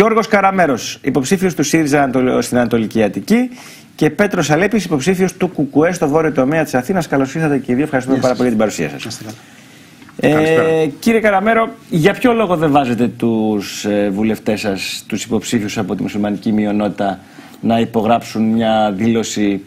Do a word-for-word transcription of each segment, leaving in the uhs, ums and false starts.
Γιώργος Καραμέρος, υποψήφιος του ΣΥΡΙΖΑ στην Ανατολική Αττική, και Πέτρος Αλέπης, υποψήφιος του ΚΚΕ στο βόρειο τομέα της Αθήνας. Καλώς ήρθατε και οι δύο. Ευχαριστούμε yes. πάρα πολύ για την παρουσία σας. Ε, κύριε Καραμέρο, για ποιο λόγο δεν βάζετε τους ε, βουλευτές σας, τους υποψήφιους από τη μουσουλμανική μειονότητα, να υπογράψουν μια δήλωση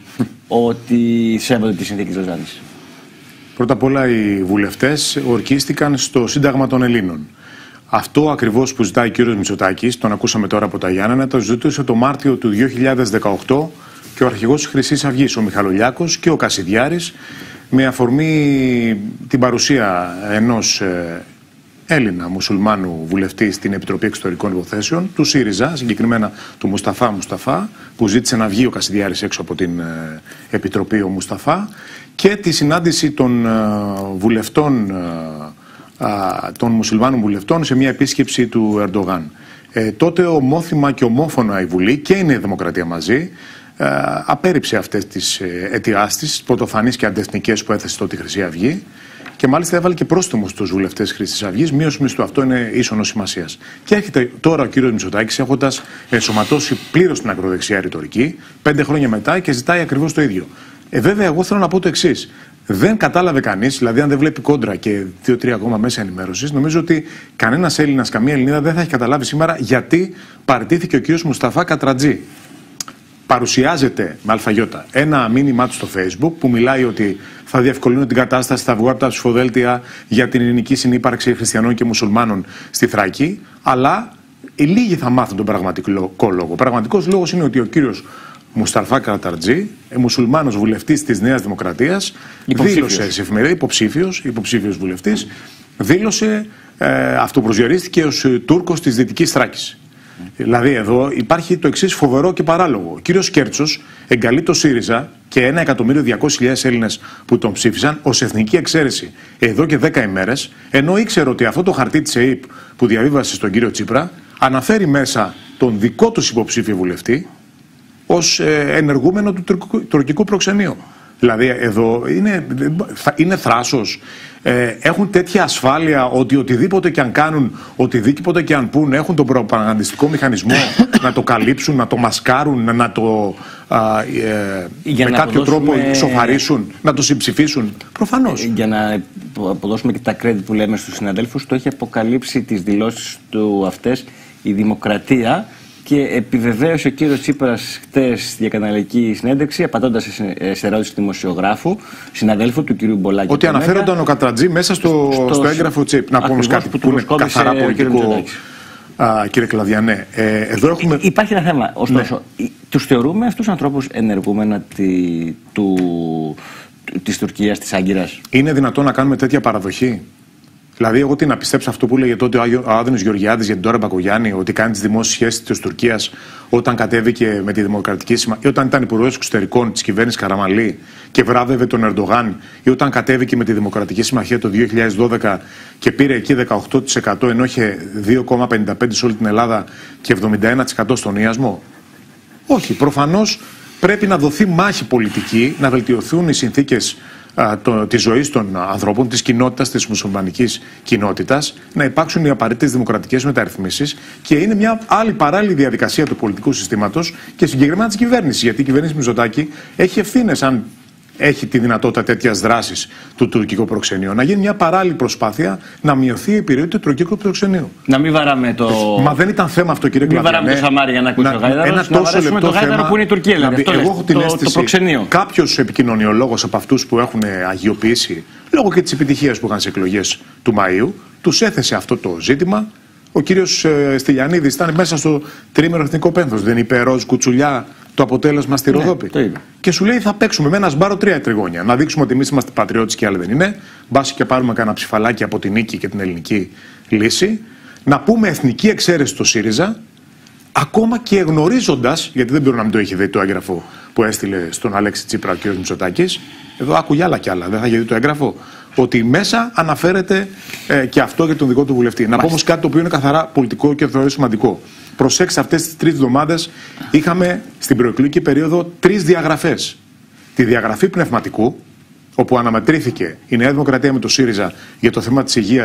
ότι σέβονται τη συνθήκη της Λοζάνης? Πρώτα απ' όλα, οι βουλευτές ορκίστηκαν στο Σύνταγμα των Ελλήνων. Αυτό ακριβώς που ζητάει ο κύριος Μητσοτάκης, τον ακούσαμε τώρα από τα Γιάννενα, το ζητούσε το Μάρτιο του δύο χιλιάδες δεκαοκτώ και ο αρχηγός της Χρυσής Αυγής, ο Μιχαλολιάκος, και ο Κασιδιάρης, με αφορμή την παρουσία ενός ε, Έλληνα μουσουλμάνου βουλευτή στην Επιτροπή Εξωτερικών Υποθέσεων, του ΣΥΡΙΖΑ, συγκεκριμένα του Μουσταφά Μουσταφά, που ζήτησε να βγει ο Κασιδιάρης έξω από την ε, Επιτροπή, ο Μουσταφά, και τη συνάντηση των ε, βουλευτών, ε, ε, των μουσουλμάνων βουλευτών σε μια επίσκεψη του Ερντογάν. Ε, τότε ομόθυμα και ομόφωνα η Βουλή και η Νέα Δημοκρατία μαζί ε, απέρριψε αυτές τις ε, αιτιάσεις της, πρωτοφανείς και αντεθνικές, που έθεσε τότε η Χρυσή Αυγή, και μάλιστα έβαλε και πρόστιμο στους βουλευτές της Χρυσής Αυγής, μείωση μισθού. Αυτό είναι ίσονος σημασίας. Και έρχεται τώρα ο κύριος Μητσοτάκης, έχοντας ενσωματώσει πλήρως την ακροδεξιά ρητορική, πέντε χρόνια μετά, και ζητάει ακριβώς το ίδιο. Ε, βέβαια, εγώ θέλω να πω το εξής. Δεν κατάλαβε κανείς, δηλαδή, αν δεν βλέπει κόντρα και δύο-τρία ακόμα μέσα ενημέρωσης, νομίζω ότι κανένας Έλληνας, καμία Ελληνίδα δεν θα έχει καταλάβει σήμερα γιατί παραιτήθηκε ο κύριος Μουσταφά Κατρατζή. Παρουσιάζεται με αλφαγιώτα ένα μήνυμά του στο Facebook που μιλάει ότι θα διευκολύνουν την κατάσταση, θα βγουν από τα ψηφοδέλτια για την ελληνική συνύπαρξη χριστιανών και μουσουλμάνων στη Θράκη, αλλά οι λίγοι θα μάθουν τον πραγματικό λόγο. Ο πραγματικός λόγος είναι ότι ο κύριος Μουσταφά Κατρατζή, μουσουλμάνος βουλευτής της Νέας Δημοκρατίας, δήλωσε σε εφημερίδα, υποψήφιος, υποψήφιος βουλευτής, δήλωσε, ε, αυτοπροσδιορίστηκε ως Τούρκος της Δυτικής Θράκης. Δηλαδή εδώ υπάρχει το εξής φοβερό και παράλογο. Ο κύριος Κέρτσος εγκαλεί το ΣΥΡΙΖΑ και ένα εκατομμύριο διακόσιες χιλιάδες Έλληνες που τον ψήφισαν ως εθνική εξαίρεση εδώ και δέκα ημέρες, ενώ ήξερε ότι αυτό το χαρτί της ΕΕΠ που διαβίβασε στον κύριο Τσίπρα αναφέρει μέσα τον δικό του υποψήφιο βουλευτή ως ε, ενεργούμενο του τουρκικού, τουρκικού προξενείου. Δηλαδή εδώ είναι, είναι θράσος. Ε, έχουν τέτοια ασφάλεια ότι οτιδήποτε και αν κάνουν, οτιδήποτε και αν πούν, έχουν τον προπαγανδιστικό μηχανισμό να το καλύψουν, να το μασκάρουν, να, να το α, ε, με κάποιο τρόπο σοφαρίσουν, να το συμψηφίσουν. Προφανώς. Για να αποδώσουμε και τα credit που λέμε στους συναδέλφους, το έχει αποκαλύψει τις δηλώσεις του αυτές η Δημοκρατία. Και επιβεβαίωσε ο κύριος Τσίπρας χτες στη διακαναλική συνέντευξη, απαντώντας σε ερώτηση του δημοσιογράφου, συναδέλφου του κυρίου Μπολάκη. Ότι αναφέρονταν ο Κατρατζή μέσα στο, στο, στο έγγραφο Τσίπ. Να πούμε κάτι που, που είναι καθαρά πολιτικό, α, κύριε Κλαδιανέ. Ε, εδώ έχουμε... Υπάρχει ένα θέμα. Ωστόσο, ναι. Τους θεωρούμε αυτούς τους ανθρώπους ενεργούμενα τη, του, της Τουρκίας, της Άγκυρας? Είναι δυνατόν να κάνουμε τέτοια παραδοχή? Δηλαδή, εγώ τι να πιστέψω αυτό που έλεγε τότε ο Άδωνης Γεωργιάδης για την Ντόρα Μπακογιάννη, ότι κάνει τις δημόσιες σχέσεις της Τουρκίας όταν κατέβηκε με τη Δημοκρατική Συμμαχία, ή όταν ήταν υπουργός εξωτερικών της κυβέρνησης Καραμαλή και βράβευε τον Ερντογάν, ή όταν κατέβηκε με τη Δημοκρατική Συμμαχία το δύο χιλιάδες δώδεκα και πήρε εκεί δεκαοκτώ τοις εκατό ενώ είχε δύο κόμμα πενήντα πέντε τοις εκατό σε όλη την Ελλάδα και εβδομήντα ένα τοις εκατό στον Ιασμό? Όχι. Προφανώς πρέπει να δοθεί μάχη πολιτική, να βελτιωθούν οι συνθήκες της ζωής των ανθρώπων, της κοινότητας, της μουσουλμανικής κοινότητας, να υπάρξουν οι απαραίτητες δημοκρατικές μεταρρυθμίσεις, και είναι μια άλλη παράλληλη διαδικασία του πολιτικού συστήματος και συγκεκριμένα της κυβέρνησης. Γιατί η κυβέρνηση Μητσοτάκη έχει ευθύνες, αν έχει τη δυνατότητα τέτοιας δράσης του τουρκικού προξενείου, να γίνει μια παράλληλη προσπάθεια να μειωθεί η επιρροή του τουρκικού προξενείου. Να μην βαράμε το. Μα δεν ήταν θέμα αυτό, κύριε Κλαδιανέ. Μην βαράμε το Σαμάρι για να ακούσει ο Γάιδαρος. Ένα να τόσο λεπτό το Γάιδαρο που είναι η Τουρκία, δηλαδή. Αυτό εγώ έχω την το, αίσθηση, το προξενείο. Κάποιος επικοινωνιολόγος από αυτούς που έχουν αγιοποιήσει λόγω και της επιτυχίας που είχαν στις εκλογές του Μαΐου, τους έθεσε αυτό το ζήτημα. Ο κύριος ε, Στυλιανίδης ήταν μέσα στο τρίμερο εθνικό πένθος. Δεν είπε ροζ κουτσουλιά το αποτέλεσμα στη Ροδόπη? Ναι, και σου λέει θα παίξουμε με ένα σμπάρο τρία τριγώνια. Να δείξουμε ότι εμείς είμαστε πατριώτες και άλλοι δεν είναι. Μπάσει και πάρουμε κανένα ψηφαλάκι από την νίκη και την ελληνική λύση. Να πούμε εθνική εξαίρεση στο ΣΥΡΙΖΑ, ακόμα και γνωρίζοντας, γιατί δεν μπορεί να μην το έχει δει το έγγραφο που έστειλε στον Αλέξη Τσίπρα ο κ. Μητσοτάκης. Εδώ άκουγε άλλα κι άλλα. Δεν θα είχε δει το έγγραφο. Ότι μέσα αναφέρεται ε, και αυτό για τον δικό του βουλευτή. Μάλιστα. Να πω όμως κάτι το οποίο είναι καθαρά πολιτικό και θεωρώ σημαντικό. Προσέξτε, αυτές τις τρεις εβδομάδες είχαμε στην προεκλογική περίοδο τρεις διαγραφές. Τη διαγραφή πνευματικού, όπου αναμετρήθηκε η Νέα Δημοκρατία με το ΣΥΡΙΖΑ για το θέμα της υγείας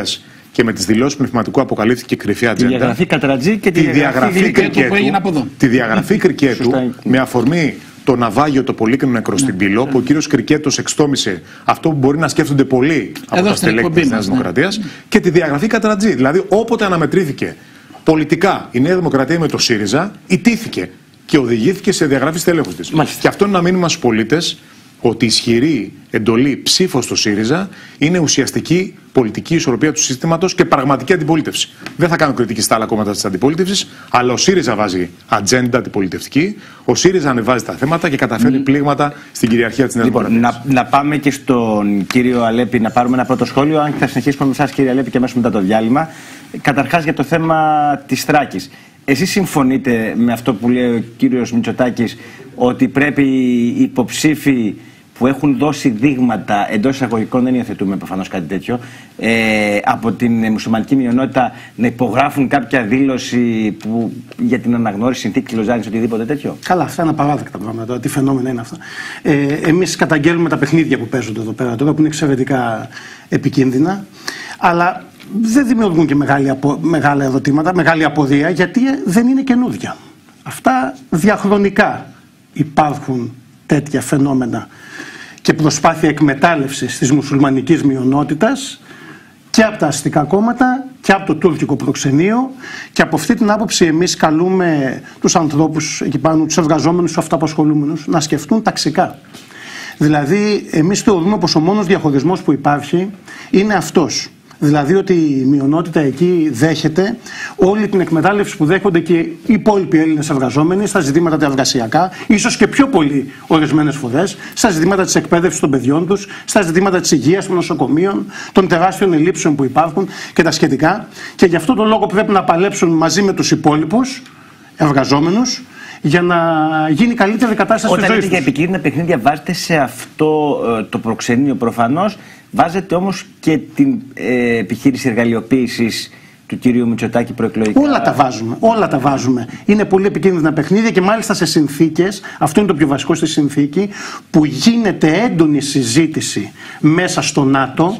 και με τις δηλώσεις πνευματικού αποκαλύφθηκε κρυφή ατζέντα. Τη διαγραφή Κατρατζή και τη, τη διαγραφή Κρικέτου. Τη διαγραφή Κρικέτου με αφορμή το ναυάγιο το πολύκρινο νεκρό στην Πύλο, που ο κύριος Κρικέτος εξτόμησε αυτό που μπορεί να σκέφτονται πολλοί από τα στελέχη της Νέας Δημοκρατίας, και τη διαγραφή Κατρατζή. Δηλαδή, όποτε αναμετρήθηκε πολιτικά η Νέα Δημοκρατία με το ΣΥΡΙΖΑ, ιτήθηκε και οδηγήθηκε σε διαγραφή στελέχους της. Και αυτό είναι ένα μήνυμα στους πολίτες ότι η ισχυρή εντολή ψήφος στο ΣΥΡΙΖΑ είναι ουσιαστική πολιτική ισορροπία του συστήματος και πραγματική αντιπολίτευση. Δεν θα κάνω κριτική στα άλλα κόμματα της αντιπολίτευσης, αλλά ο ΣΥΡΙΖΑ βάζει ατζέντα αντιπολιτευτική, ο ΣΥΡΙΖΑ ανεβάζει τα θέματα και καταφέρει mm. πλήγματα στην κυριαρχία της Νέας λοιπόν, Δημοκρατίας. Να, να πάμε και στον κύριο Αλέπη να πάρουμε ένα πρώτο σχόλιο, αν και θα συνεχίσουμε με εσάς, κύριε Αλέπη, και αμέσως μετά το διάλειμμα. Καταρχάς για το θέμα της Θράκης. Εσείς συμφωνείτε με αυτό που λέει ο κύριος Μητσοτάκης, ότι πρέπει οι υποψήφοι που έχουν δώσει δείγματα, εντός εισαγωγικών δεν υιοθετούμε προφανώς κάτι τέτοιο, ε, από την μουσουλμανική μειονότητα να υπογράφουν κάποια δήλωση που, για την αναγνώριση συνθήκης Λοζάνης, οτιδήποτε τέτοιο? Καλά, αυτά είναι απαράδεκτα πράγματα. Τι φαινόμενα είναι αυτά. Ε, εμείς καταγγέλνουμε τα παιχνίδια που παίζονται εδώ πέρα τώρα, που είναι εξαιρετικά επικίνδυνα, αλλά δεν δημιουργούν και μεγάλη απο, μεγάλα ερωτήματα, μεγάλη απορία, γιατί δεν είναι καινούργια. Αυτά διαχρονικά υπάρχουν τέτοια φαινόμενα και προσπάθεια εκμετάλλευσης της μουσουλμανικής μειονότητας και από τα αστικά κόμματα και από το τουρκικό προξενείο, και από αυτή την άποψη εμείς καλούμε τους ανθρώπους εκεί πάνω, τους εργαζόμενους, τους αυτοαπασχολούμενους, να σκεφτούν ταξικά. Δηλαδή, εμείς θεωρούμε πως ο μόνος διαχωρισμός που υπάρχει είναι αυτός. Δηλαδή ότι η μειονότητα εκεί δέχεται όλη την εκμετάλλευση που δέχονται και οι υπόλοιποι Έλληνες εργαζόμενοι στα ζητήματα τα εργασιακά, ίσως και πιο πολύ ορισμένες φορές, στα ζητήματα της εκπαίδευσης των παιδιών τους, στα ζητήματα της υγείας, των νοσοκομείων, των τεράστιων ελλείψεων που υπάρχουν και τα σχετικά. Και γι' αυτό τον λόγο πρέπει να παλέψουν μαζί με τους υπόλοιπους εργαζόμενους για να γίνει καλύτερη κατάσταση της ζωής τους. Όταν λέτε για επικίνδυνα παιχνίδια, βάζετε σε αυτό ε, το προξενείο προφανώς, βάζετε όμως και την ε, επιχείρηση εργαλειοποίησης του κυρίου Μητσοτάκη προεκλογικά. Όλα τα βάζουμε. Όλα τα βάζουμε. Είναι πολύ επικίνδυνα παιχνίδια και μάλιστα σε συνθήκες, αυτό είναι το πιο βασικό στη συνθήκη, που γίνεται έντονη συζήτηση μέσα στο ΝΑΤΟ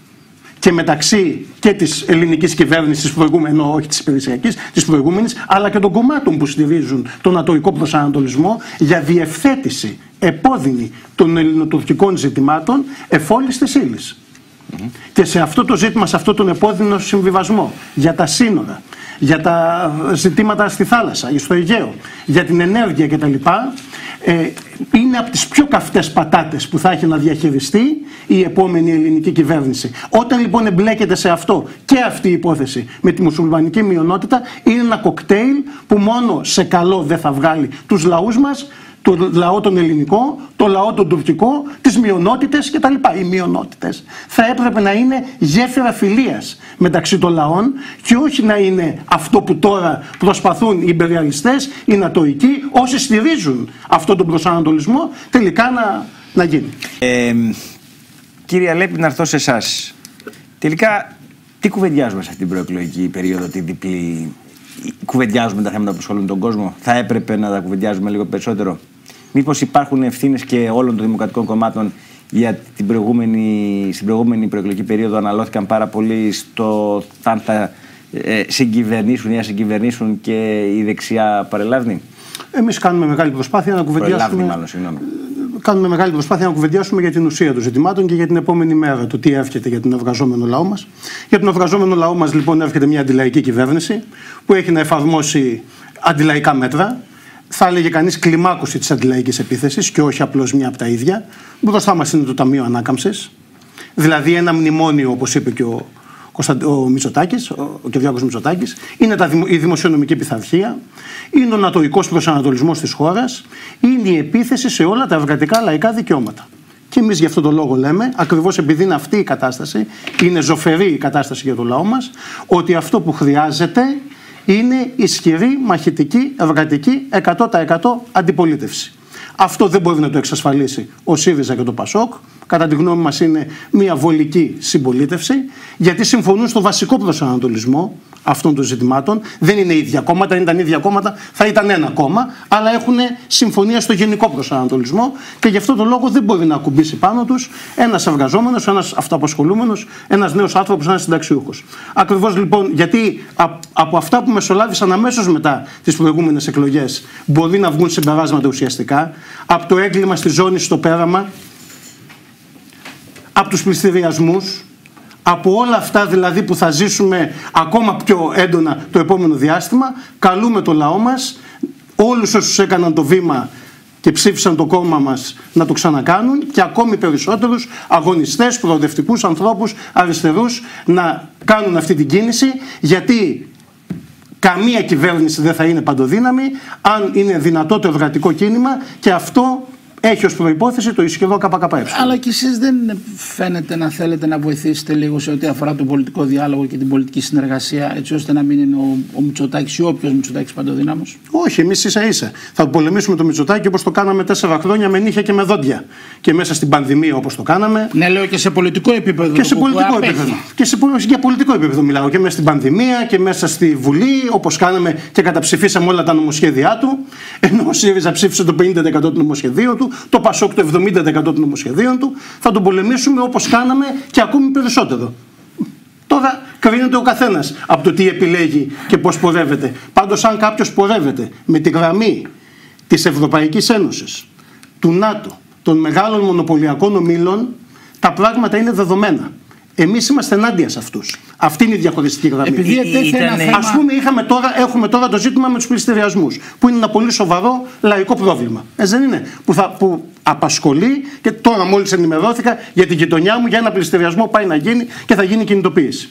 και μεταξύ και της ελληνικής κυβέρνησης, της προηγούμενης, όχι της υπηρεσιακής, της προηγούμενης, αλλά και των κομμάτων που στηρίζουν τον νατοϊκό προσανατολισμό για διευθέτηση επώδυνη των ελληνοτουρκικών ζητημάτων εφόλης της ύλης. Mm-hmm. Και σε αυτό το ζήτημα, σε αυτό τον επώδυνο συμβιβασμό για τα σύνορα, για τα ζητήματα στη θάλασσα, στο Αιγαίο, για την ενέργεια κτλ., ε, είναι από τις πιο καυτές πατάτες που θα έχει να διαχειριστεί η επόμενη ελληνική κυβέρνηση. Όταν λοιπόν εμπλέκεται σε αυτό και αυτή η υπόθεση με τη μουσουλμανική μειονότητα, είναι ένα κοκτέιλ που μόνο σε καλό δεν θα βγάλει τους λαούς μας, το λαό τον ελληνικό, το λαό τον τουρκικό, τις μειονότητες κτλ. Οι μειονότητες θα έπρεπε να είναι γέφυρα φιλίας μεταξύ των λαών και όχι να είναι αυτό που τώρα προσπαθούν οι ιμπεριαλιστές, οι νατοικοί, όσοι στηρίζουν αυτόν τον προσανατολισμό, τελικά να, να γίνει. Ε, κύριε Αλέπη, να έρθω σε εσάς. Τελικά, τι κουβεντιάζουμε σε αυτήν την προεκλογική περίοδο, τη διπλή? Κουβεντιάζουμε τα θέματα που ασχολούν τον κόσμο? Θα έπρεπε να τα κουβεντιάζουμε λίγο περισσότερο? Μήπως υπάρχουν ευθύνες και όλων των δημοκρατικών κομμάτων για την προηγούμενη, στην προηγούμενη προεκλογική περίοδο αναλώθηκαν πάρα πολύ στο αν θα ε, συγκυβερνήσουν ή ασυγκυβερνήσουν και η δεξιά παρελάβνη? Εμείς κάνουμε μεγάλη προσπάθεια να κουβεντιάσουμε. Μάλλον, συγγνώμη. Κάνουμε μεγάλη προσπάθεια να κουβεντιάσουμε για την ουσία των ζητημάτων και για την επόμενη μέρα, το τι εύχεται για τον ευγαζόμενο λαό μας. Για τον ευγαζόμενο λαό μας, λοιπόν, εύχεται μια αντιλαϊκή κυβέρνηση που έχει να εφαρμόσει αντιλαϊκά μέτρα. Θα έλεγε κανείς κλιμάκωση της αντιλαϊκής επίθεσης και όχι απλώς μια από τα ίδια. Μπροστά μας είναι το Ταμείο Ανάκαμψης, δηλαδή ένα μνημόνιο, όπως είπε και ο, ο Μητσοτάκης, ο, ο Κυριάκος Μητσοτάκης. Είναι τα, η δημοσιονομική πειθαρχία, είναι ο νατοϊκός προσανατολισμός της χώρας, είναι η επίθεση σε όλα τα εργατικά λαϊκά δικαιώματα. Και εμείς γι' αυτόν τον λόγο λέμε, ακριβώς επειδή είναι αυτή η κατάσταση, είναι ζωφερή η κατάσταση για το λαό μας, ότι αυτό που χρειάζεται είναι ισχυρή, μαχητική, εργατική, εκατό τοις εκατό αντιπολίτευση. Αυτό δεν μπορεί να το εξασφαλίσει ο ΣΥΡΙΖΑ και το ΠΑΣΟΚ. Κατά τη γνώμη μας είναι μια βολική συμπολίτευση, γιατί συμφωνούν στο βασικό προσανατολισμό, αυτών των ζητημάτων. Δεν είναι ίδια κόμματα, αν ήταν ίδια κόμματα θα ήταν ένα κόμμα, αλλά έχουν συμφωνία στο γενικό προσανατολισμό και γι' αυτό το λόγο δεν μπορεί να ακουμπήσει πάνω τους ένας εργαζόμενος, ένας αυτοαπασχολούμενος, ένας νέος άνθρωπος, ένας συνταξιούχος. Ακριβώς λοιπόν γιατί από αυτά που μεσολάβησαν αμέσως μετά τις προηγούμενες εκλογές μπορεί να βγουν συμπεράσματα ουσιαστικά, από το έγκλημα στη ζώνη στο πέραμα, από τους πληστηριασμούς, από όλα αυτά δηλαδή που θα ζήσουμε ακόμα πιο έντονα το επόμενο διάστημα, καλούμε το λαό μας, όλους όσους έκαναν το βήμα και ψήφισαν το κόμμα μας να το ξανακάνουν και ακόμη περισσότερους αγωνιστές, προοδευτικούς ανθρώπους, αριστερούς να κάνουν αυτή την κίνηση, γιατί καμία κυβέρνηση δεν θα είναι παντοδύναμη αν είναι δυνατό το εργατικό κίνημα και αυτό έχει ως προϋπόθεση το ισχυρό ΚΚΕ. Αλλά και εσείς δεν φαίνεται να θέλετε να βοηθήσετε λίγο σε ό,τι αφορά τον πολιτικό διάλογο και την πολιτική συνεργασία, έτσι ώστε να μην είναι ο, ο Μητσοτάκης ή όποιος Μητσοτάκης παντοδύναμος? Όχι, εμείς ίσα ίσα. Θα πολεμήσουμε τον Μητσοτάκη όπως το κάναμε τέσσερα χρόνια με νύχια και με δόντια. Και μέσα στην πανδημία όπως το κάναμε. Ναι, λέω και σε πολιτικό επίπεδο. Και σε πολιτικό επίπεδο. Και σε, για πολιτικό επίπεδο μιλάω. Και μέσα στην πανδημία και μέσα στη Βουλή, όπως κάναμε και καταψηφίσαμε όλα τα νομοσχέδιά του. Ενώ ο ΣΥΡΙΖΑ ψήφισε το πενήντα τοις εκατό του νομοσχεδίου του. Το ΠΑΣΟΚ το εβδομήντα τοις εκατό των νομοσχεδίων του, θα τον πολεμήσουμε όπως κάναμε και ακόμη περισσότερο. Τώρα κρίνεται ο καθένας από το τι επιλέγει και πώς πορεύεται. Πάντως αν κάποιος πορεύεται με τη γραμμή της Ευρωπαϊκής Ένωσης, του ΝΑΤΟ, των μεγάλων μονοπωλιακών ομίλων, τα πράγματα είναι δεδομένα. Εμείς είμαστε ενάντια σε αυτούς. Αυτή είναι η διαχωριστική γραμμή. Επειδή ήταν... Ας πούμε, είχαμε τώρα, έχουμε τώρα το ζήτημα με τους πληστηριασμούς, που είναι ένα πολύ σοβαρό λαϊκό πρόβλημα. Ε, δεν είναι. Που, θα, που απασχολεί και τώρα μόλις ενημερώθηκα για τη γειτονιά μου για ένα πληστηριασμό που πάει να γίνει και θα γίνει κινητοποίηση.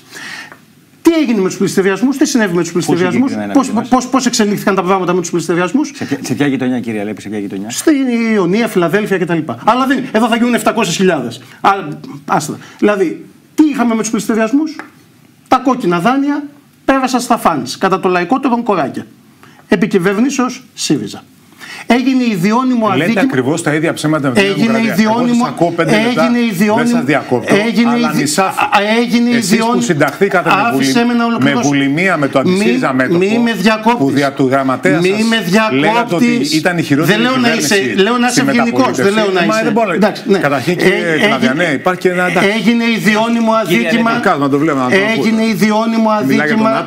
Τι έγινε με τους πληστηριασμούς, τι συνέβη με τους πληστηριασμούς, πώς, πώς, πώς εξελίχθηκαν τα πράγματα με τους πληστηριασμούς. Σε, σε ποια γειτονιά, κυρία Λέπη, σε ποια γειτονιά? Στην Ιωνία, Φιλαδέλφια κτλ. Αλλά δεν, εδώ θα γίνουν επτακόσιες χιλιάδες. Άστα. Δηλαδή, τι είχαμε με τους πληστηριασμούς? Τα κόκκινα δάνεια πέρασαν στα φανς, κατά το λαϊκό των κοράκια. Επικυβερνήσεως ΣΥΡΙΖΑ. Έγινε ιδιώνυμο αδίκημα. Λέτε ακριβώς τα ίδια ψέματα με την έγινε ιδιώνυμο, έγινε ιδιώνυμο, έγινε έγινε Εσείς που συνταχθήκατε με, με βουλημία με το αντισύριζα μέτωπο, που δια του γραμματέα σας λέγατε ότι ήταν η χειρότερη κυβέρνηση. Λέω να είσαι ευγενικός, δεν λέω να είσαι. Καταρχήν, κύριε Κλαβιανέ, υπάρχει και ένα... Έγινε ιδιώνυμο αδίκημα. Έγινε ιδιώνυμο αδίκημα.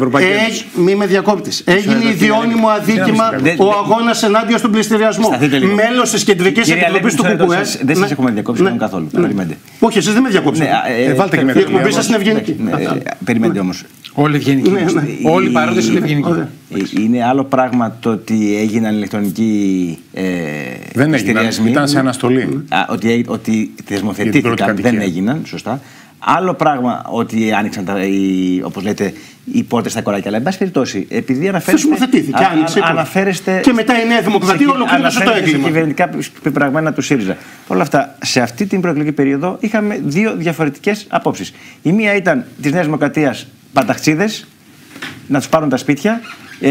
Μη με διακόπτεις. Έγινε ιδιώνυμο αδίκημα ο αγώνας ενάντια στον πληστηριασμό. Μέλος της Κεντρικής Επιτροπής του ΚΚΕ. Δεν σας έχουμε διακόψει καθόλου. Όχι, εσείς δεν με διακόψετε. Βάλτε και με η εκπομπή σας είναι ευγενική. Περιμένετε όμως. Όλοι ευγενικοί. Όλοι οι παρόντες είναι ευγενικοί. Είναι άλλο πράγμα το ότι έγιναν ηλεκτρονικοί δεν έγιναν, ήταν σε αναστολή. Ότι θεσμοθετήθηκαν, δεν έγιναν, σωστά. Άλλο πράγμα ότι άνοιξαν, τα, οι, όπως λέτε, οι πόρτες στα κοράκια. Αλλά, εν πάση περιπτώσει, επειδή αναφέρεστε. Θεσμοθετήθηκε, άνοιξε. Αναφέρεστε. Και μετά η Νέα Δημοκρατία ολοκλήρωσε το έγκλημα. Τα κυβερνητικά πεπραγμένα του ΣΥΡΙΖΑ. Παρ' όλα αυτά, σε αυτή την προεκλογική περίοδο είχαμε δύο διαφορετικές απόψεις. Η μία ήταν της Νέας Δημοκρατίας πανταχτσίδες, να τους πάρουν τα σπίτια. Ε,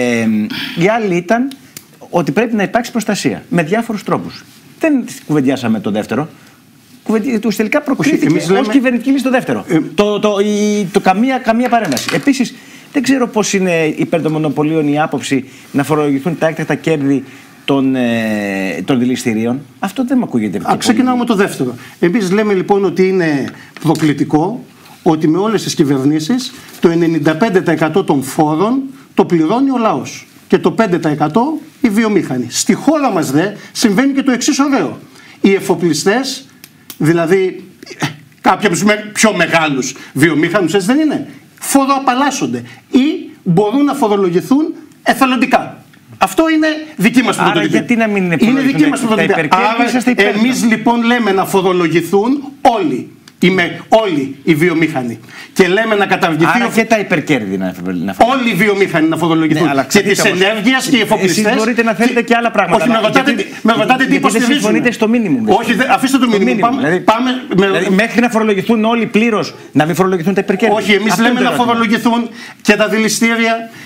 η άλλη ήταν ότι πρέπει να υπάρξει προστασία με διάφορους τρόπους. Δεν κουβεντιάσαμε το δεύτερο. Του τελικά προκρίθηκε λέμε... ως κυβερνητική λύση το δεύτερο. Ε... Το, το, η, το καμία, καμία παρέμβαση. Επίσης, δεν ξέρω πώς είναι υπέρ των μονοπωλίων η άποψη να φορολογηθούν τα έκτακτα κέρδη των, ε, των δηληστηρίων. Αυτό δεν μου ακούγεται. Α, ξεκινάω με το δεύτερο. Εμείς λέμε λοιπόν ότι είναι προκλητικό ότι με όλες τις κυβερνήσεις το ενενήντα πέντε τοις εκατό των φόρων το πληρώνει ο λαός και το πέντε τοις εκατό οι βιομήχανοι. Στη χώρα μας δε συμβαίνει και το εξής ωραίο. Οι εφοπλιστές, δηλαδή κάποιοι από τους πιο μεγάλους βιομήχανους, έτσι δεν είναι, φοροαπαλλάσσονται ή μπορούν να φορολογηθούν εθελοντικά. Αυτό είναι δική μας πρωτοτυπία. Άρα γιατί να μην είναι, είναι δική μας πρωτοτυπία. Άρα εμείς λοιπόν λέμε να φορολογηθούν όλοι. Είμαι όλοι οι βιομήχανοι. Και λέμε να καταργηθεί. Άρα και τα υπερκέρδη να φορολογηθούν. Όλοι οι βιομήχανοι να φορολογηθούν. Ναι, και τη ενέργεια και οι εφοπλιστές. Εσείς μπορείτε να θέλετε και άλλα πράγματα. Όχι, με ρωτάτε, γιατί, με ρωτάτε τι υποστηρίζουν. Δεν συμφωνείτε στο μίνιμουμ. Όχι, δε, αφήστε το μίνιμουμ. Πάμε, δηλαδή, πάμε, δηλαδή, με... Μέχρι να φορολογηθούν όλοι πλήρως, να μην φορολογηθούν τα υπερκέρδη. Όχι, εμείς λέμε να φορολογηθούν και τα δηληστήρια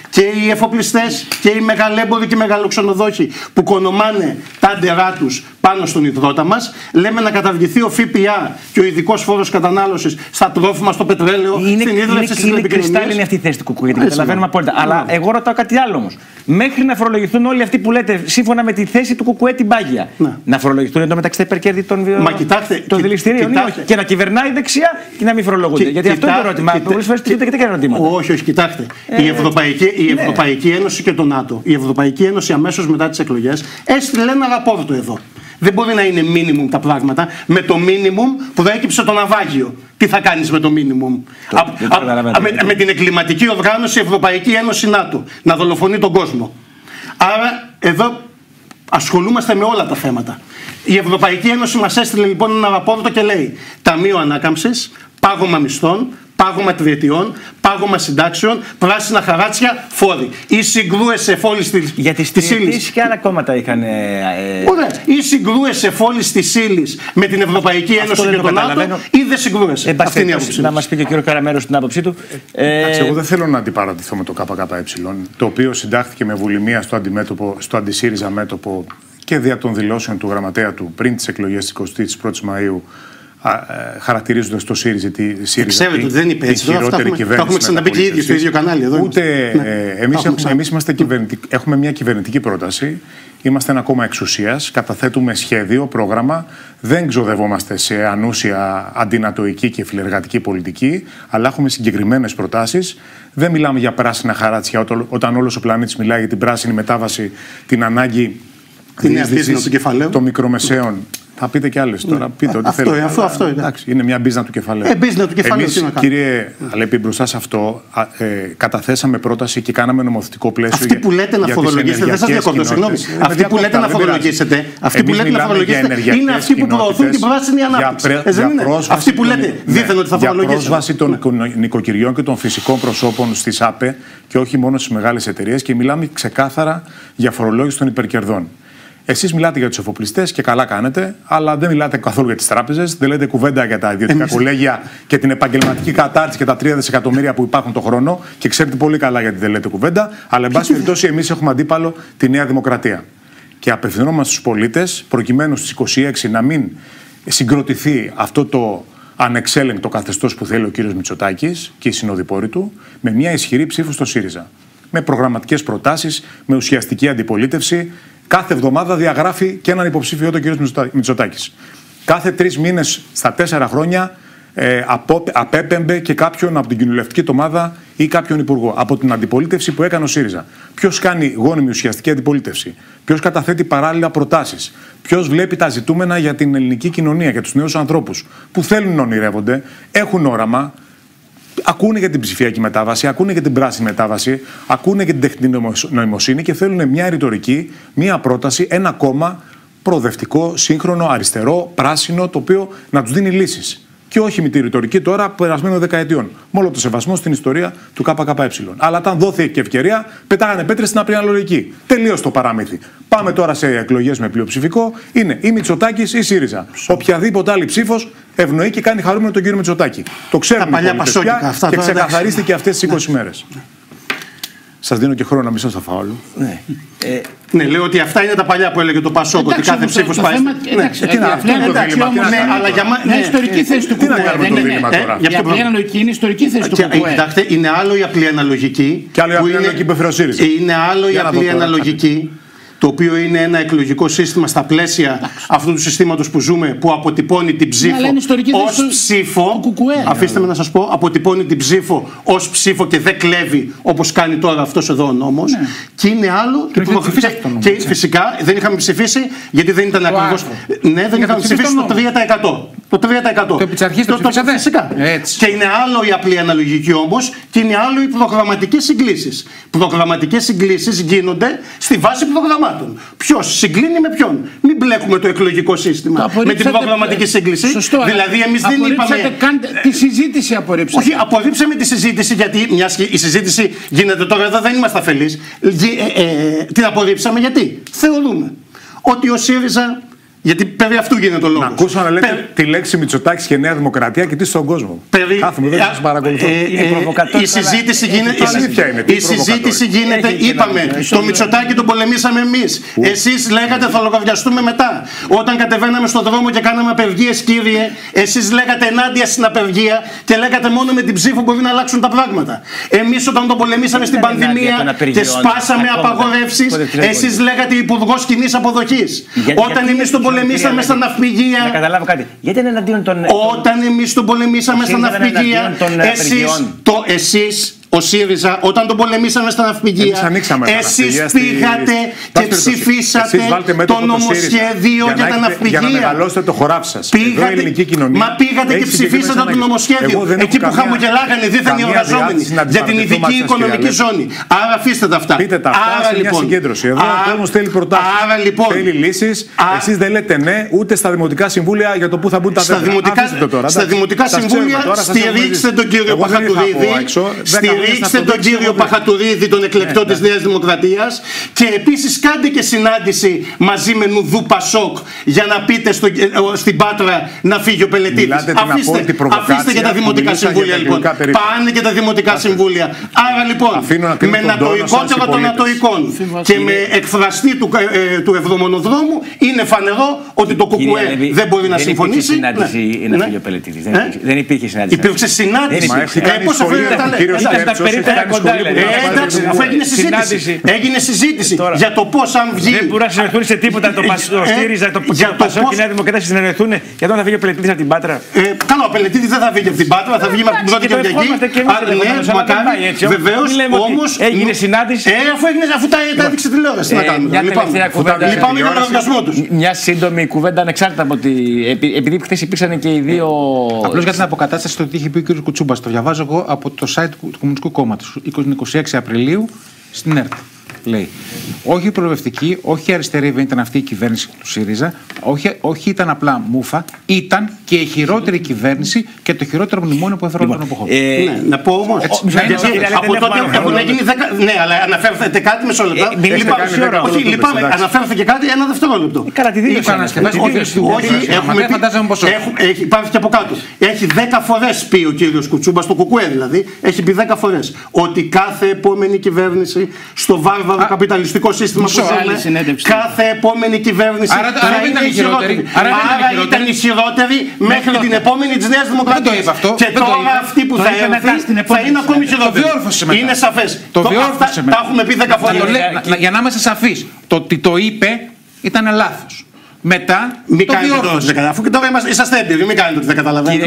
και οι εφοπλιστές και οι μεγαλέμποροι και οι μεγαλοξενοδόχοι που κονομάνε τα άντερά τους πάνω στον υδρότα μας. Λέμε να καταργηθεί ο ΦΠΑ και ο ειδικός φόρος κατανάλωσης στα τρόφιμα, στο πετρέλαιο, είναι, στην ίδρυυση, στις είναι κρυστάλλινη αυτή η θέση του Κουκουέ. Την καταλαβαίνουμε απόλυτα. Αλλά εγώ ρωτάω κάτι άλλο όμως. Μέχρι να φορολογηθούν όλοι αυτοί που λέτε σύμφωνα με τη θέση του Κουκουέ την πάγια, ναι. να φορολογηθούν εντωμεταξύ τα υπερκέρδη των, βιο... των δηληστηρίων και να κυβερνάει δεξιά και να μην φορολογούνται. Κι, Γιατί κοιτά, αυτό είναι το ερώτημα. Πολλές φορές και τέτοια ερωτήματα. Όχι, όχι, κοιτάξτε. Ε, η Ευρωπαϊκή, η Ευρωπαϊκή ναι. Ένωση και το ΝΑΤΟ. Η Ευρωπαϊκή Ένωση αμέσως μετά τις εκλογές έστειλε ένα ραπόρτο εδώ. Δεν μπορεί να είναι minimum τα πράγματα. Με το minimum προέκυψε το ναυάγιο. Τι θα κάνεις με το minimum? Το, α, α, α, με, με την εγκληματική οργάνωση Ευρωπαϊκή Ένωση ΝΑΤΟ. Να δολοφονεί τον κόσμο. Άρα εδώ ασχολούμαστε με όλα τα θέματα. Η Ευρωπαϊκή Ένωση μας έστειλε λοιπόν ένα ραπόρτο και λέει Ταμείο Ανάκαμψης, πάγωμα μισθών, πάγωμα τριετιών, πάγωμα συντάξεων, πράσινα χαράτσια, φόροι. Ή συγκρούεσαι φόλης της ύλης. Γιατί στις τριετίες και άλλα κόμματα είχαν. Ε, Ωραία. Ή συγκρούεσαι φόλης της ύλης με την Ευρωπαϊκή Ένωση και τον ΝΑΤΟ, ή δεν συγκρούεσαι. Ε, Αυτή είναι η άποψη. Να μας πει και ο κ. Καραμέρος την άποψή του. Ε, Εντάξει, εγώ δεν θέλω να αντιπαρατηθώ με το ΚΚΕ, το οποίο συντάχθηκε με βουλημία στο, στο αντισύριζα μέτωπο και δια των δηλώσεων του γραμματέα του πριν τις εκλογές της εικοστής πρώτης Μαΐου. Χαρακτηρίζοντας το ΣΥΡΙΖΑ τη ΣΥΡΙΖΑ. Ξέρετε ότι δεν είπε έτσι. Το έχουμε ξαναπεί και οι ίδιοι στο ίδιο κανάλι εδώ. Ούτε ναι. εμείς, έχουμε, εμείς είμαστε έχουμε μια κυβερνητική πρόταση. Είμαστε ένα κόμμα εξουσίας. Καταθέτουμε σχέδιο, πρόγραμμα. Δεν ξοδευόμαστε σε ανούσια αντινατοϊκή και φιλεργατική πολιτική, αλλά έχουμε συγκεκριμένες προτάσεις. Δεν μιλάμε για πράσινα χαράτσια όταν όλος ο πλανήτης μιλάει για την πράσινη μετάβαση, την ανάγκη διείσδυσης των μικρομεσαίων. Θα πείτε κι άλλες τώρα. Πείτε ό,τι αυτό, θέλετε. Αυτό, αυτό είναι. Εντάξει, είναι μια μπίζνα του κεφαλαίου. Ε, μπίζνα του κεφαλαίου. Εμείς, κύριε Αλέπη, μπροστά σε αυτό ε, καταθέσαμε πρόταση και κάναμε νομοθετικό πλαίσιο. Αυτοί που λέτε να φορολογήσετε, δεν σας διακόπτω, συγγνώμη. Αυτοί που λέτε να φορολογήσετε, αυτοί που λέτε να φορολογήσετε είναι αυτοί που προωθούν την πράσινη ανάπτυξη. Αυτοί που λέτε δίθεν ότι θα φορολογήσετε. Για πρόσβαση των νοικοκυριών και των φυσικών προσώπων στις ΑΠΕ και όχι μόνο στις μεγάλες εταιρείες και μιλάμε ξεκάθαρα για φορολόγηση των υπερκερδών. Εσείς μιλάτε για τους εφοπλιστές και καλά κάνετε, αλλά δεν μιλάτε καθόλου για τις τράπεζες, δεν λέτε κουβέντα για τα ιδιωτικά Εμείς... κολέγια και την επαγγελματική κατάρτιση και τα τρία δισεκατομμύρια που υπάρχουν το χρόνο και ξέρετε πολύ καλά γιατί δεν λέτε κουβέντα, αλλά εν πάση περιπτώσει εμείς έχουμε αντίπαλο τη Νέα Δημοκρατία. Και απευθυνόμαστε στους πολίτες προκειμένου στις είκοσι έξι να μην συγκροτηθεί αυτό το ανεξέλεγκτο καθεστώς που θέλει ο κύριος Μητσοτάκης και οι συνοδοιπόροι του, με μια ισχυρή ψήφο στο ΣΥΡΙΖΑ. Με προγραμματικές προτάσεις, με ουσιαστική αντιπολίτευση. Κάθε εβδομάδα διαγράφει και έναν υποψήφιο, τον κύριο Μητσοτάκης. Κάθε τρεις μήνες στα τέσσερα χρόνια ε, απο, απέπεμπε και κάποιον από την κοινοβουλευτική ομάδα ή κάποιον υπουργό. Από την αντιπολίτευση που έκανε ο ΣΥΡΙΖΑ. Ποιος κάνει γόνιμη ουσιαστική αντιπολίτευση. Ποιος καταθέτει παράλληλα προτάσεις. Ποιος βλέπει τα ζητούμενα για την ελληνική κοινωνία, για τους νέους ανθρώπους που θέλουν να ονειρεύονται, έχουν όραμα. Ακούνε για την ψηφιακή μετάβαση, ακούνε για την πράσινη μετάβαση, ακούνε για την τεχνητή νοημοσύνη και θέλουν μια ρητορική, μια πρόταση, ένα κόμμα προοδευτικό, σύγχρονο, αριστερό, πράσινο, το οποίο να τους δίνει λύσεις. Και όχι με τη ρητορική τώρα περασμένων δεκαετιών. Με όλο το σεβασμό στην ιστορία του ΚΚΕ. Αλλά όταν δόθηκε ευκαιρία, πετάγανε πέτρες στην απλή αναλογική. Τελείωσε το παραμύθι. Πάμε τώρα σε εκλογές με πλειοψηφικό. Είναι ή Μητσοτάκης ή ΣΥΡΙΖΑ. Οποιαδήποτε άλλη ψήφος ευνοεί και κάνει χαρούμενο τον κύριο Μητσοτάκη. Το ξέρουμε οι πολίτες πια και ξεκαθαρίστηκε αυτές τις είκοσι μέρες. Σας δίνω και χρόνο να μην σας τα φάω όλο. Ναι. Ε, ναι, λέω ότι αυτά είναι τα παλιά που έλεγε το Πασόκ, ότι κάθε ψήφος πάει. Εντάξει, τι να αυτό είναι το δίλημμα. Αλλά για μένα. Είναι ιστορική θέση του Κουκουέ. Η απλή αναλογική είναι ιστορική θέση του Κουκουέ. Κοιτάξτε, είναι άλλο η απλή αναλογική. Και άλλο η απλή αναλογική που έφερε ο ΣΥΡΙΖΑ. Είναι άλλο η απλή αναλογική. Το οποίο είναι ένα εκλογικό σύστημα στα πλαίσια αυτού του συστήματος που ζούμε, που αποτυπώνει την ψήφο ως ψήφο. Αφήστε με να σας πω, αποτυπώνει την ψήφο ως ψήφο και δεν κλέβει όπως κάνει τώρα αυτός εδώ ο νόμος. Ναι. Και είναι άλλο. Και, που και φυσικά δεν είχαμε ψηφίσει, γιατί δεν ήταν ακριβώς. Ναι, δεν είχαμε ψηφίσει το τρία τοις εκατό. Το τρία τοις εκατό. Το επί της αρχής το ψηφίσατε. Φυσικά. Και είναι άλλο η απλή αναλογική όμως, και είναι άλλο οι προγραμματικές συγκλήσεις. Προγραμματικές συγκλήσεις γίνονται στη βάση προγραμμάτων. Ποιος συγκλίνει με ποιον. Μην μπλέκουμε το εκλογικό σύστημα με την προγραμματική σύγκληση. Σωστό, δηλαδή, εμείς δεν είπαμε. Καν, τη συζήτηση απορρίψατε. Όχι, απορρίψαμε τη συζήτηση, γιατί μιας και η συζήτηση γίνεται τώρα εδώ, δεν είμαστε αφελείς. Ε, ε, την απορρίψαμε γιατί θεωρούμε ότι ο ΣΥΡΙΖΑ Γιατί περί αυτού γίνεται ο λόγος. Να ακούσω να λέτε Περί... τη λέξη Μητσοτάκης και Νέα Δημοκρατία και τι στον κόσμο. Περί... Κάθομαι εδώ και σας παρακολουθώ. Ε, ε, ε, η συζήτηση γίνεται. Η, η συζήτηση γίνεται. Είπαμε, το Μητσοτάκη τον πολεμήσαμε εμείς. Εσείς λέγατε θα λογαριαστούμε μετά. Όταν κατεβαίναμε στον δρόμο και κάναμε απεργίες, κύριε, εσείς λέγατε ενάντια στην απεργία και λέγατε μόνο με την ψήφο μπορεί να αλλάξουν τα πράγματα. Εμείς όταν τον πολεμήσαμε στην πανδημία και σπάσαμε απαγορεύσεις, εσείς λέγατε υπουργός κοινής αποδοχής. Όταν εμείς τον πολεμήσαμε στα ναυπηγεία. Να καταλάβω κάτι. Γιατί είναι εναντίον των. Όταν εμείς τον πολεμήσαμε στα ναυπηγεία, εσείς, το, εσείς, ο ΣΥΡΙΖΑ, όταν τον πολεμήσαμε στα ναυπηγεία, εσείς πήγατε και ψηφίσατε το νομοσχέδιο για τα ναυπηγεία. Για να μεγαλώσετε το χωράφι σας. Πήγατε, Εδώ η ελληνική κοινωνία. Μα πήγατε και ψηφίσατε το νομοσχέδιο. Εκεί που χαμογελάγανε δίθεν οι εργαζόμενοι για την ειδική οικονομική ζώνη. Άρα αφήστε τα αυτά. Πείτε τα αυτά. Άρα λοιπόν. Μια συγκέντρωση. Εδώ ο κόσμος θέλει προτάσεις. Θέλει λύσεις. Εσείς δεν λέτε ναι ούτε στα δημοτικά συμβούλια για το πού θα μπουν τα δέντρα. Στα δημοτικά συμβούλια στηρίξτε τον κύριο Παχατουρίδη. Στηρίξτε τον κύριο Παχατουρίδη, τον εκλεκτό της Νέας Δημοκρατίας, και επίσης κάντε και συνάντηση μαζί με Νουδού Πασόκ για να πείτε στο, στην Πάτρα να φύγει ο Πελετίδης. Αφήστε, αφήστε και τα δημοτικά συμβούλια λοιπόν. Πάνε και τα δημοτικά συμβούλια. Άρα λοιπόν με νατοικότερο των νατοικών και με εκφραστή του, ε, του Εβδομονοδρόμου είναι φανερό ότι το ΚΚΕ δεν μπορεί να συμφωνήσει. Δεν υπήρχε συνάντηση να φύγει ο Πελετίδης. Δεν υπήρχε συνάντηση. Υπήρξε συνάντηση. Πώς αφήνει τα λέει. Εντάξει, αφού έγινε συζήτηση. Έγινε συζήτηση για το πώς αν βγει. Δεν μπορούν να συνεννοηθούν σε τίποτα το ΣΥΡΙΖΑ, το ΠΑΣΟΚ και η Νέα Δημοκρατία, συνεννοηθούν για το να φύγει ο Πελετίδης από την Πάτρα. Καλά, ο Πελετίδης δεν θα βγει από την Πάτρα, θα βγει από την πρώτη Κυριακή. Ναι, μακάρι. Βεβαίως, όμως. Έγινε συνάντηση. Αφού τα έδειξε τηλεόραση να κάνουμε. Λυπάμαι για τον οργασμό τους. Μια σύντομη κουβέντα ανεξάρτητα από ότι. Επειδή χθες υπήρξαν και οι δύο. Απλώς για την αποκατάσταση το τι είχε πει ο κ. Κουτσούμπας. Το διαβάζω εγώ από το site του Κομμουνιστικού Κόμματος, είκοσι έξι Απριλίου στην ΕΡΤ. Λέει, όχι προοδευτική, όχι αριστερή δεν ήταν αυτή η κυβέρνηση του ΣΥΡΙΖΑ, όχι, όχι ήταν απλά μούφα, ήταν και η χειρότερη κυβέρνηση και το χειρότερο μνημόνιο που έφερε όλο τον αποχώρο. Να πω όμως, από τότε έχουν γίνει δέκα. Ναι, αλλά αναφέρθηκε κάτι μισό λεπτό. Όχι, λυπάμαι, αναφέρθηκε κάτι ένα δευτερόλεπτο. Καλά, τη δήλωση. Όχι, υπάρχει και από κάτω. Έχει δέκα φορές πει ο κύριος Κουτσούμπας, το ΚΚΕ δηλαδή, έχει πει δέκα φορές ότι κάθε επόμενη κυβέρνηση στο βάρβαρο καπιταλιστικό σύστημα που ζούμε, κάθε επόμενη κυβέρνηση θα είναι η χειρότερη. Άρα ήταν η χειρότερη μέχρι την επόμενη της Νέας Δημοκρατίας. Και τώρα αυτή που θα έρθει θα είναι ακόμη χειρότερη. Είναι σαφές. Τα έχουμε πει δέκα φορές. Για να είμαστε σαφείς, το ότι το είπε ήταν λάθος. Μετά μην το διόρθωσε. Αφού και τώρα είσαστε έμπειροι, μην κάνετε ότι δεν καταλαβαίνετε.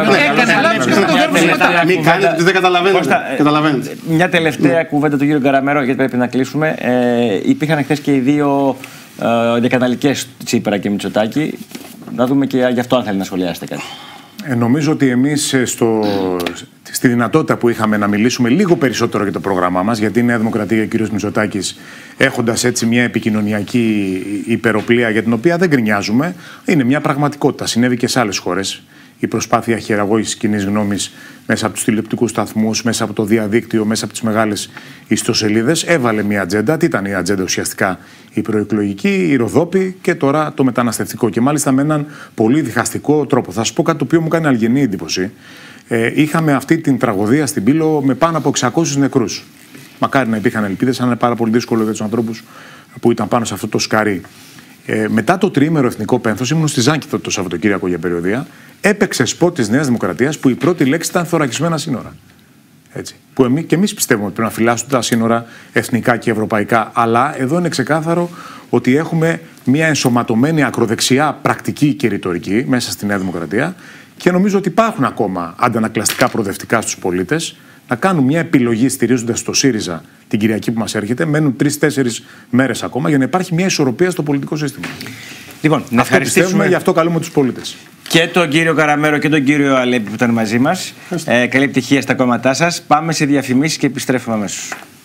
Μην κάνετε ότι δεν καταλαβαίνετε. Μια τελευταία κουβέντα του κύριου Καραμέρο, γιατί πρέπει να κλείσουμε. Υπήρχαν χθες και οι δύο διακαναλικές, Τσίπρα και Μητσοτάκη. Να δούμε και γι' αυτό αν θέλει να σχολιάσετε κάτι. Ε, νομίζω ότι εμείς στο, στη δυνατότητα που είχαμε να μιλήσουμε λίγο περισσότερο για το πρόγραμμά μας, γιατί η Νέα Δημοκρατία και ο κ. Μητσοτάκης, έχοντας έτσι μια επικοινωνιακή υπεροπλία για την οποία δεν γκρινιάζουμε, είναι μια πραγματικότητα. Συνέβη και σε άλλες χώρες. Η προσπάθεια χειραγώγησης κοινής γνώμης μέσα από τους τηλεοπτικούς σταθμούς, μέσα από το διαδίκτυο, μέσα από τις μεγάλες ιστοσελίδες, έβαλε μια ατζέντα. Τι ήταν η ατζέντα ουσιαστικά? Η προεκλογική, η Ροδόπη και τώρα το μεταναστευτικό. Και μάλιστα με έναν πολύ διχαστικό τρόπο. Θα σας πω κάτι το οποίο μου κάνει αλγενή εντύπωση. Ε, είχαμε αυτή την τραγωδία στην Πύλο με πάνω από εξακόσιους νεκρούς. Μακάρι να υπήρχαν ελπίδες, αλλά είναι πάρα πολύ δύσκολο για τους ανθρώπους που ήταν πάνω σε αυτό το σκαρί. Ε, μετά το τριήμερο εθνικό πένθος, ήμουν στη Ζάνκηθο το Σαββατοκύριακο για περιοδία, έπαιξε σποτ της Νέας Δημοκρατίας που η πρώτη λέξη ήταν θωρακισμένα σύνορα. Έτσι. Που εμείς, και εμείς πιστεύουμε ότι πρέπει να φυλάσσουν τα σύνορα εθνικά και ευρωπαϊκά. Αλλά εδώ είναι ξεκάθαρο ότι έχουμε μια ενσωματωμένη ακροδεξιά πρακτική και ρητορική μέσα στη Νέα Δημοκρατία και νομίζω ότι υπάρχουν ακόμα αντανακλαστικά προοδευτικά στους πολίτες να κάνουν μια επιλογή στηρίζοντας το ΣΥΡΙΖΑ την Κυριακή που μας έρχεται. Μένουν τρεις-τέσσερις μέρες ακόμα για να υπάρχει μια ισορροπία στο πολιτικό σύστημα. Λοιπόν, να ευχαριστήσουμε. Γι' αυτό καλούμε τους πολίτες. Και τον κύριο Καραμέρο και τον κύριο Αλέπη που ήταν μαζί μας. Ε, καλή επιτυχία στα κόμματά σας. Πάμε σε διαφημίσεις και επιστρέφουμε αμέσως.